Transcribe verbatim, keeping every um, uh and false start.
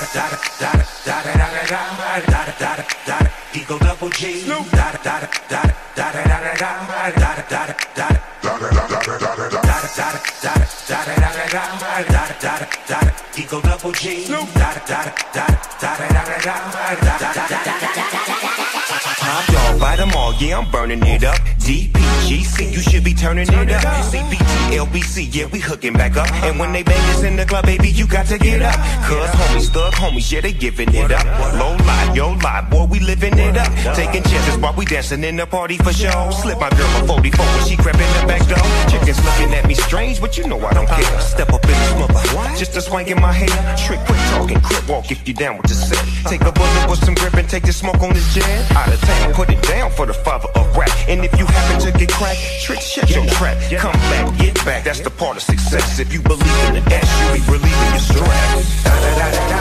Eagle double G. Da da da da da da da da da da da da da. Eagle double G. Top dog, bite them all, yeah, I'm burning it up. D P G C, you should be turning it up. C B T, L B C, yeah, we hooking back up. And when they bang us in the club, baby, you got to get up. Cause homies, thug homies, yeah, they giving it up. Low lie, yo lie, boy, we living it up. Taking chances while we dancing in the party for show. Slip my girl a forty-four when she crept in the back door. Chickens looking at me strange, but you know I don't care. Step up in the mother, just a swank in my hair. Trick, quick talking, crip walk if you down with the set. Take a bullet with some grip and take the smoke on this jet. Out of town, put it down for the father of rap. And if you happen to get cracked, trick, shut your trap. Come back, get back, that's the part of success. If you believe in the ass, you be relieving your stress.